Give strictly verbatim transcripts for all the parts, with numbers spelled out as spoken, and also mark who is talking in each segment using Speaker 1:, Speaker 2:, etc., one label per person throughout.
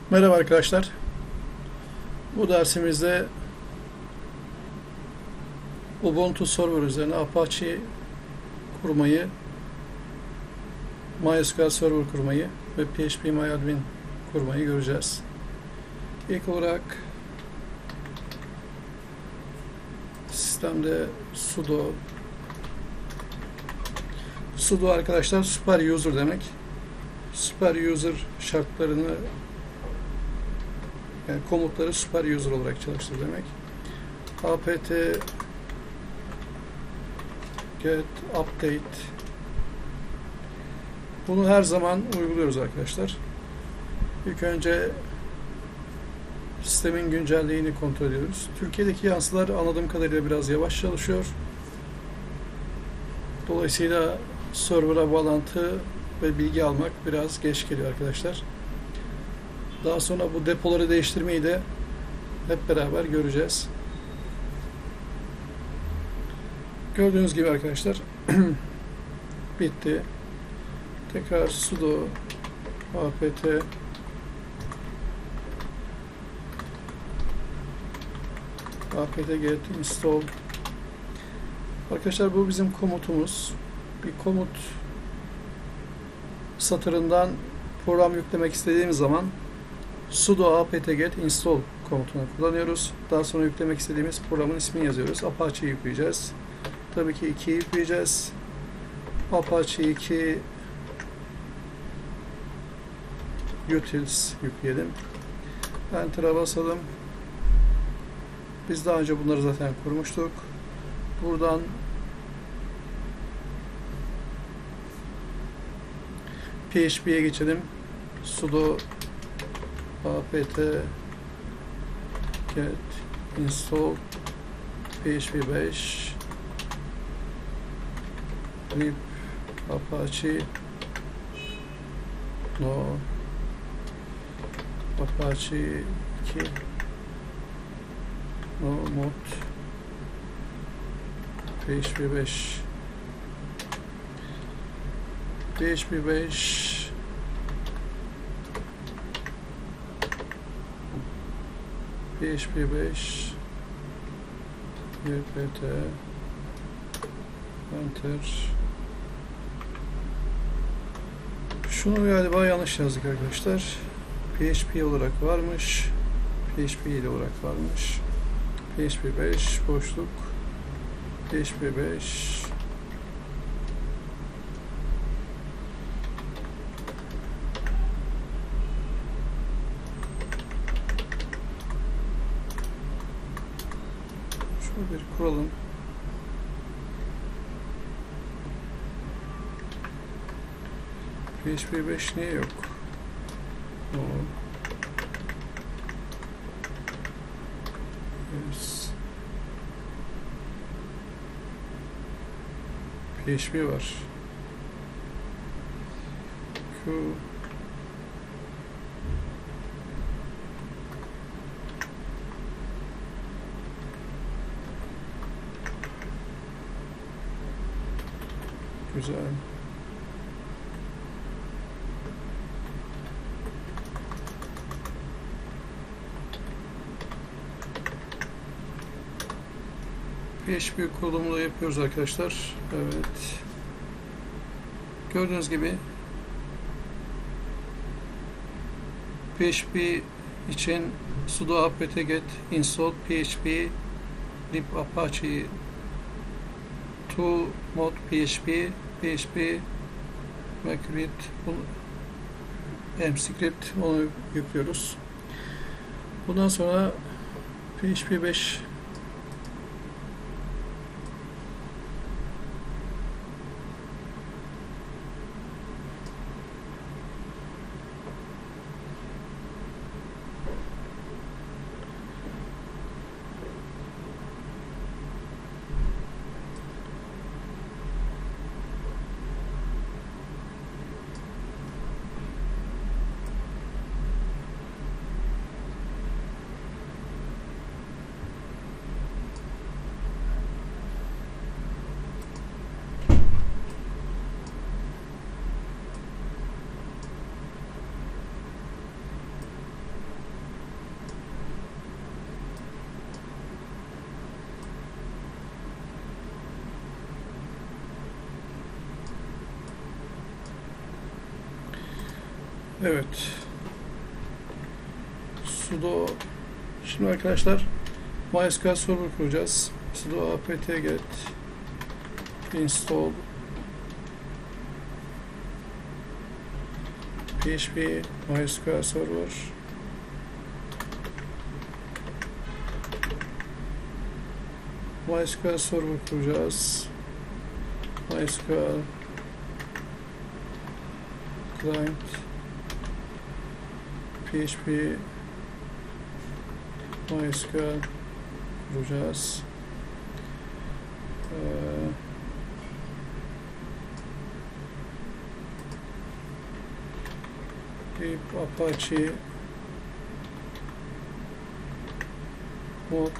Speaker 1: Merhaba arkadaşlar. Bu dersimizde Ubuntu Server üzerine Apache kurmayı, MySQL Server kurmayı ve PHPMyAdmin kurmayı göreceğiz. İlk olarak sistemde sudo sudo arkadaşlar super user demek. Super user şartlarını, yani komutları super user olarak çalıştır demek. apt get update, bunu her zaman uyguluyoruz arkadaşlar. İlk önce sistemin güncelliğini kontrol ediyoruz. Türkiye'deki yansılar anladığım kadarıyla biraz yavaş çalışıyor. Dolayısıyla server'a bağlantı ve bilgi almak biraz geç geliyor arkadaşlar. Daha sonra bu depoları değiştirmeyi de hep beraber göreceğiz. Gördüğünüz gibi arkadaşlar bitti. Tekrar sudo apt apt get install. Arkadaşlar bu bizim komutumuz. Bir komut satırından program yüklemek istediğimiz zaman sudo apt get install komutunu kullanıyoruz. Daha sonra yüklemek istediğimiz programın ismini yazıyoruz. Apache'yi yükleyeceğiz. Tabii ki ikiyi yükleyeceğiz. Apache iki utils yükleyelim. Enter'a basalım. Biz daha önce bunları zaten kurmuştuk. Buradan P H P'ye geçelim. Sudo apt get install P H P beş lib apache no apache iki no mod P H P beş P H P beş P H P beş apt enter. Şunu galiba yanlış yazdık arkadaşlar. P H P olarak varmış. P H P ile olarak varmış. P H P beş boşluk P H P beş şöyle bir kuralım. P H P beş niye yok? O. Yes. P H P var. Q güzel. P H P kurulumunu da yapıyoruz arkadaşlar. Evet. Gördüğünüz gibi P H P için sudo apt get install P H P lib apache to mod P H P P H P mcread mscript, onu yüklüyoruz. Bundan sonra P H P beş Evet. Sudo. Şimdi arkadaşlar MySQL server kuracağız. Sudo apt-get install php MySQL server. MySQL server kuracağız. MySQL client php MySQL kuracağız. Ee, pip apache mod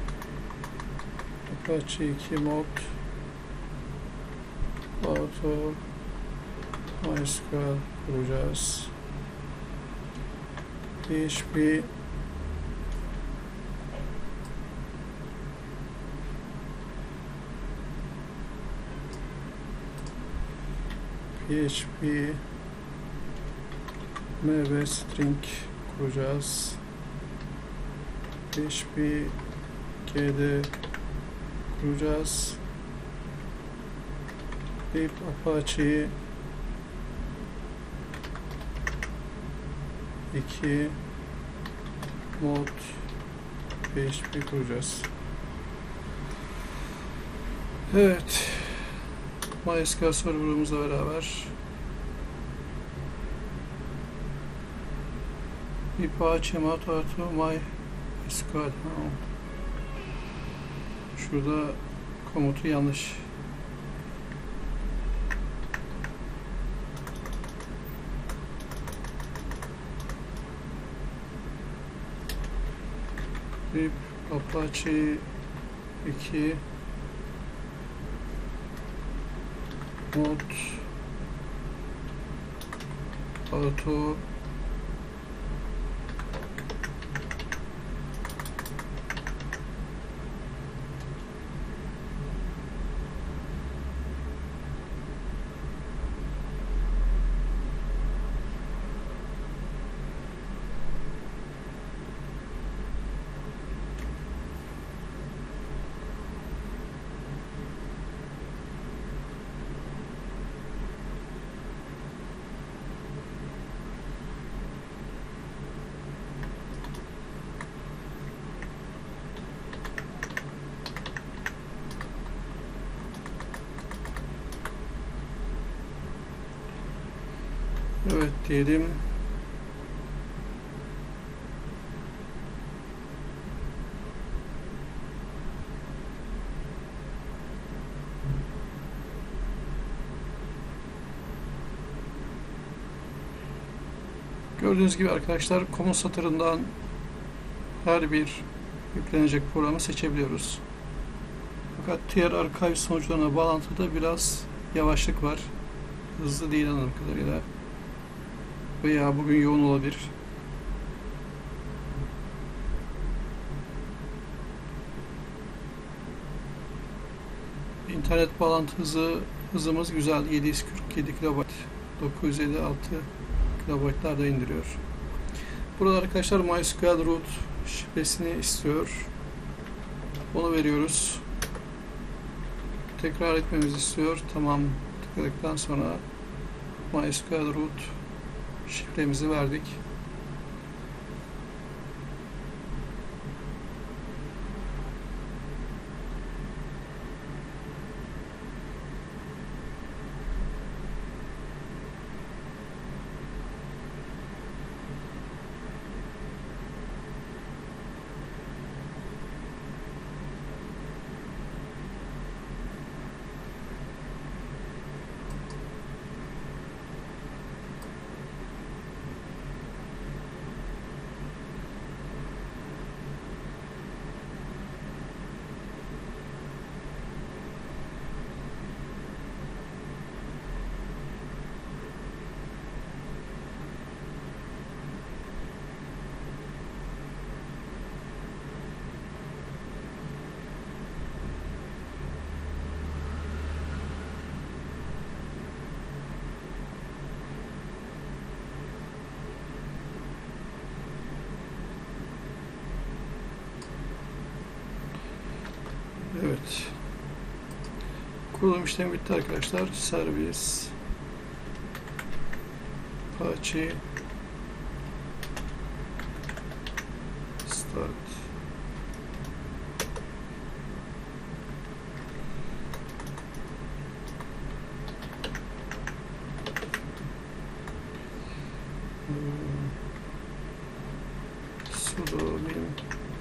Speaker 1: apache iki mod auto MySQL kuracağız. php php mv string kuracağız. php gd kuracağız. Pip apache iki mod php kuracağız. Evet. MySQL server'ımızla beraber pip apache mod artı MySQL. Şurada komutu yanlış. Pip apache iki mod auto evet diyelim. Gördüğünüz gibi arkadaşlar komut satırından her bir yüklenecek programı seçebiliyoruz. Fakat diğer archive sonuçlarına bağlantıda biraz yavaşlık var. Hızlı değil anladığım kadarıyla. Veya bugün yoğun olabilir. İnternet bağlantı hızı hızımız güzel. yedi yüz kırk yedi kilobayt, dokuz yüz elli altı kilobaytlarda indiriyor. Burada arkadaşlar MySQL root şifresini istiyor. Onu veriyoruz. Tekrar etmemizi istiyor. Tamam tıkladıktan sonra MySQL root şifremizi verdik. Kurulum işlemi bitti arkadaşlar. Servis Apache Start. Hmm. Sudo bin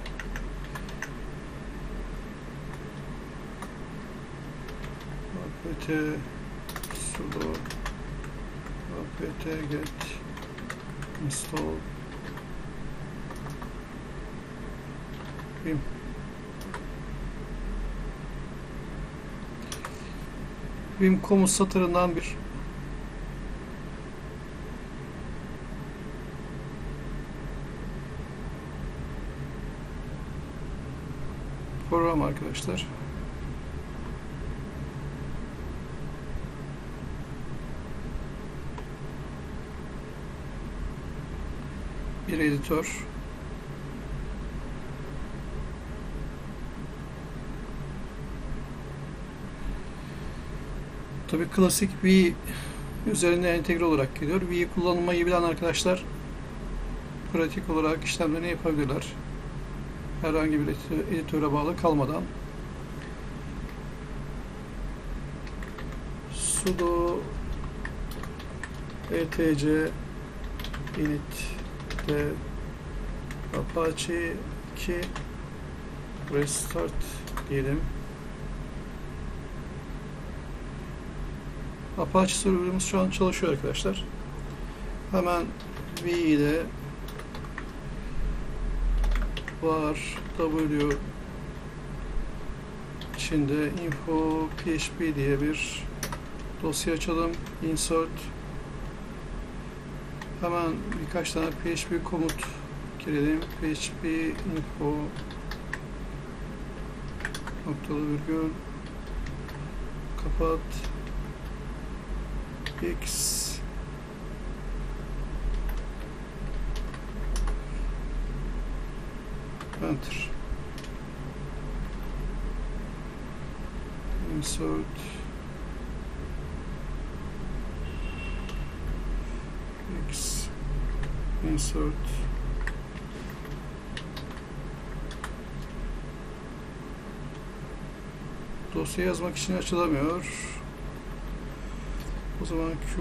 Speaker 1: apt sudo apt get install vim. Vim komut satırından bir program arkadaşlar. Bir editör. Tabii klasik V üzerinde entegre olarak geliyor. V kullanmayı bilen arkadaşlar pratik olarak işlemlerini yapabilirler. Herhangi bir editöre bağlı kalmadan. Sudo etc init de Apache iki restart diyelim. Apache serverımız şu an çalışıyor arkadaşlar. Hemen V ile var w içinde info php diye bir dosya açalım. Insert. Hemen birkaç tane php komut girelim. Php info noktalı virgül kapat x enter insert x insert dosya yazmak için açılamıyor. O zaman Q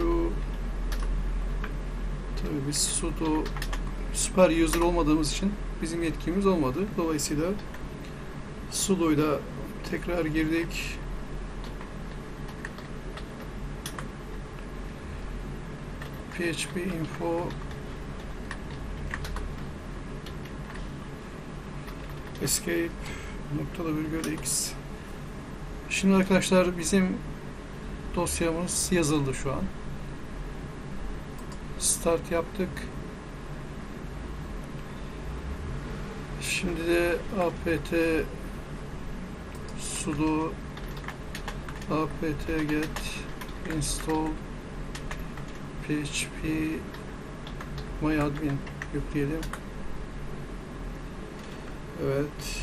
Speaker 1: tabii biz sudo süper user olmadığımız için bizim yetkimiz olmadı. Dolayısıyla sudo'yla tekrar girdik. Php info escape noktalı virgül x. Şimdi arkadaşlar bizim dosyamız yazıldı şu an. Start yaptık. Şimdi de apt sudo apt get install php myadmin yükleyelim. Evet.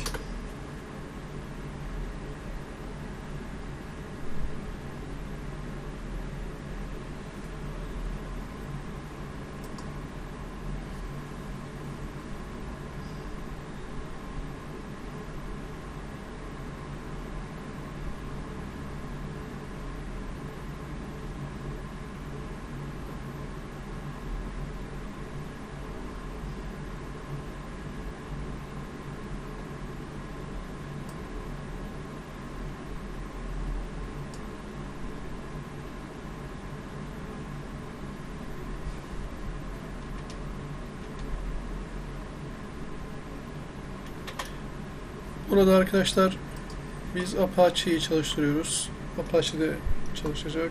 Speaker 1: Burada arkadaşlar biz Apache'yi çalıştırıyoruz. Apache'de çalışacak.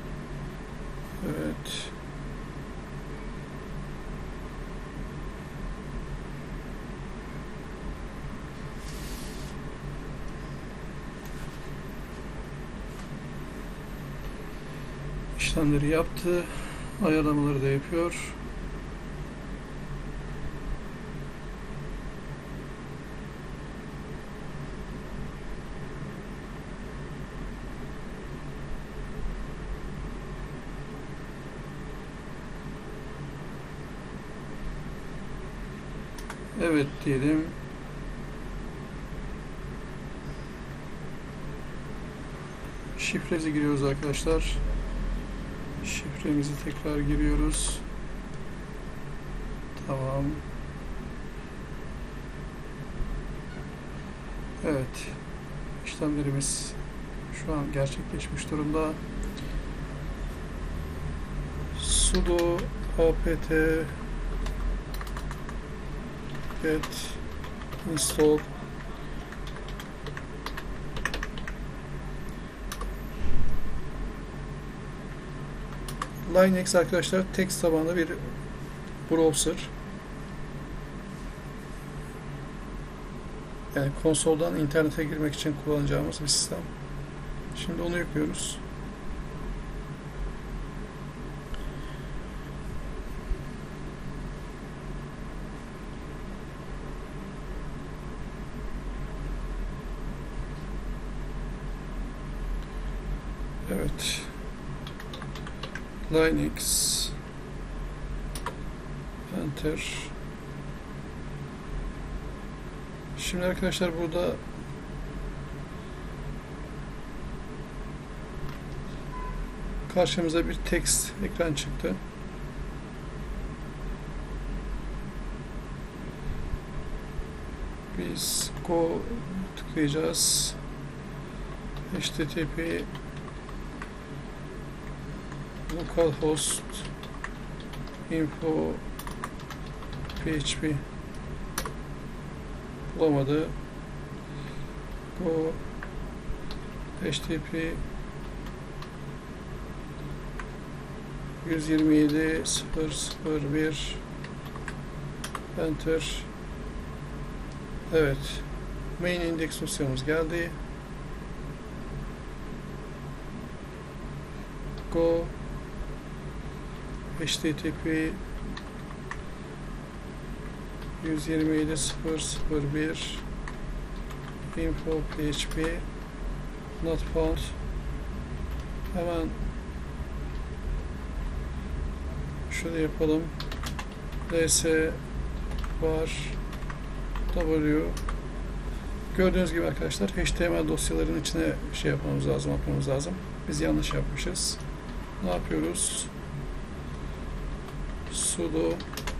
Speaker 1: Evet. İşlemleri yaptı. Ayarlamaları da yapıyor. Evet diyelim. Şifremizi giriyoruz arkadaşlar. Şifremizi tekrar giriyoruz. Tamam. Evet. İşlemlerimiz şu an gerçekleşmiş durumda. Sudo apt get install Linux arkadaşlar text tabanlı bir browser. Yani konsoldan internete girmek için kullanacağımız bir sistem. Şimdi onu yüklüyoruz. Evet. Linux Enter. Şimdi arkadaşlar burada karşımıza bir text ekran çıktı. Biz Go tıklayacağız. H T T P localhost info php bulamadı. Go H T T P yüz yirmi yedi nokta sıfır sıfır bir Enter. Evet. Main index dosyamız geldi. Go H T T P yüz yirmi yedi nokta sıfır sıfır bir info php not found. Hemen şöyle yapalım. ls var w. Gördüğünüz gibi arkadaşlar H T M L dosyaların içine şey yapmamız lazım, atmamız lazım. Biz yanlış yapmışız. Ne yapıyoruz? Sudo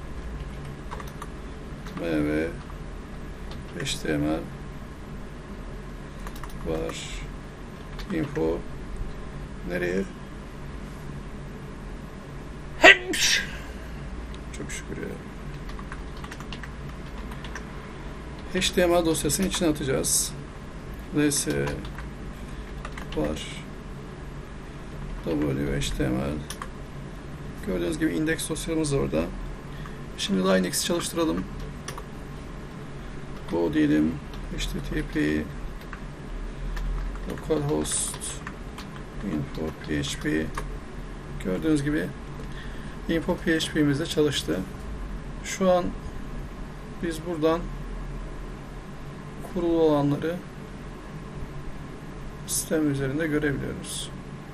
Speaker 1: mv H T M L var info nereye? Çok şükür ya. H T M L dosyasını içine atacağız. ls var w H T M L. Gördüğünüz gibi index dosyamız orada. Şimdi Linux'i çalıştıralım. Go diyelim. H T T P localhost info php. Gördüğünüz gibi info php'miz de çalıştı. Şu an biz buradan kurulu olanları sistem üzerinde görebiliyoruz.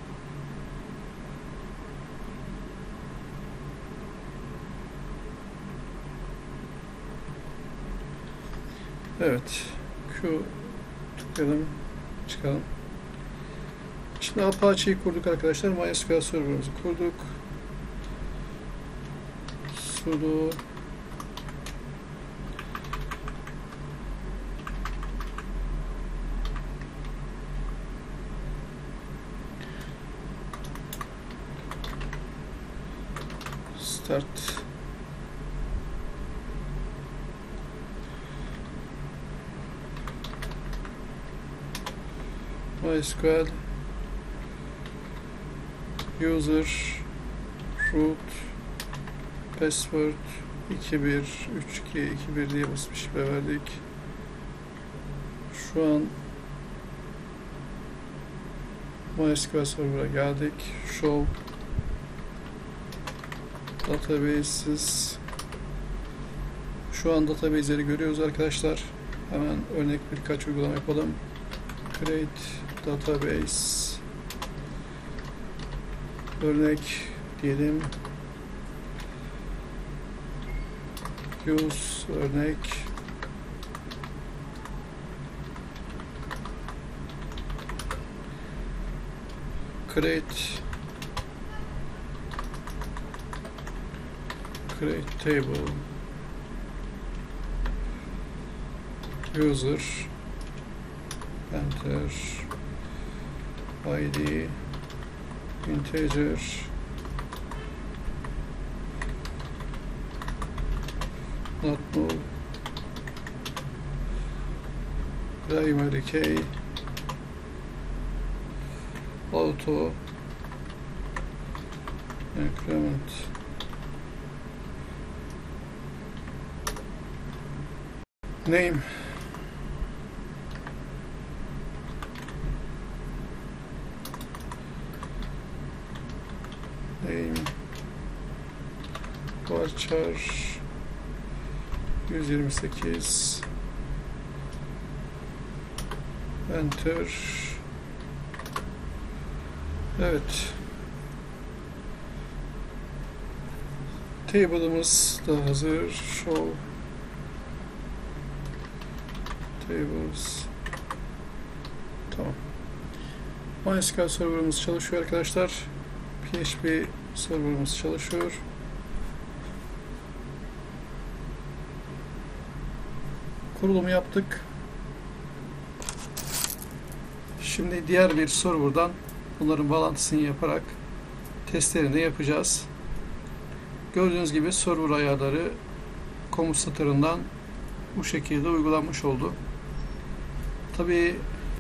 Speaker 1: Evet. Q tıklayalım. Çıkalım. Şimdi Apache'yi kurduk arkadaşlar. MySQL server'ımızı kurduk. Sudo start MySQL user root password iki bir üç iki iki bir diye basmış ve verdik. Şu an MySQL server'a geldik. Show databases. Şu an database'leri görüyoruz arkadaşlar. Hemen örnek birkaç uygulama yapalım. Create database. Örnek diyelim. use örnek create create table user enter id integer not null primary key auto increment name name varchar yüz yirmi sekiz enter. Evet, table'ımız da hazır. Show tables. Tamam. MySQL serverımız çalışıyor arkadaşlar. P H P serverımız çalışıyor. Kurulumu yaptık. Şimdi diğer bir serverdan bunların bağlantısını yaparak testlerini de yapacağız. Gördüğünüz gibi server ayarları komut satırından bu şekilde uygulanmış oldu. Tabii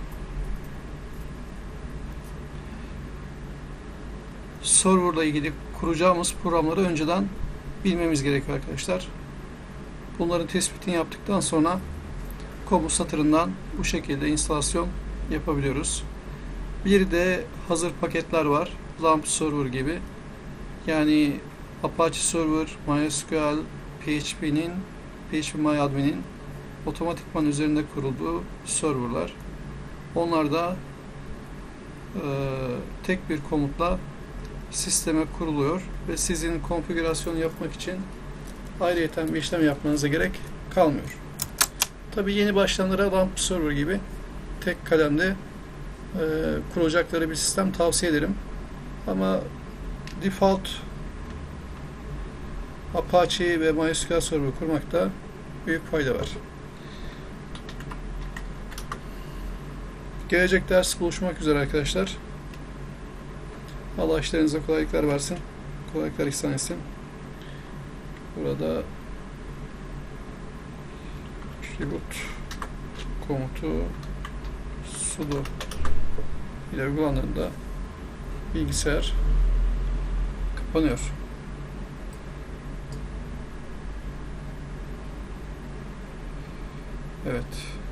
Speaker 1: serverla ilgili kuracağımız programları önceden bilmemiz gerekiyor arkadaşlar. Bunların tespitini yaptıktan sonra komut satırından bu şekilde instalasyon yapabiliyoruz. Bir de hazır paketler var. Lamp Server gibi. Yani Apache Server, MySQL, P H P'nin, P H P MyAdmin'in otomatikman üzerinde kurulduğu serverlar. Onlar da e, tek bir komutla sisteme kuruluyor ve sizin konfigürasyon yapmak için ayrıyeten bir işlem yapmanıza gerek kalmıyor. Tabii yeni başlayanlara Lamp Server gibi tek kalemde e, kuracakları bir sistem tavsiye ederim. Ama default Apache ve MySQL Server kurmakta büyük fayda var. Gelecek ders buluşmak üzere arkadaşlar. Allah işlerinize kolaylıklar versin. Kolaylıklar ihsan etsin. Burada reboot komutu sudo ile uygulandığında bilgisayar kapanıyor. Evet.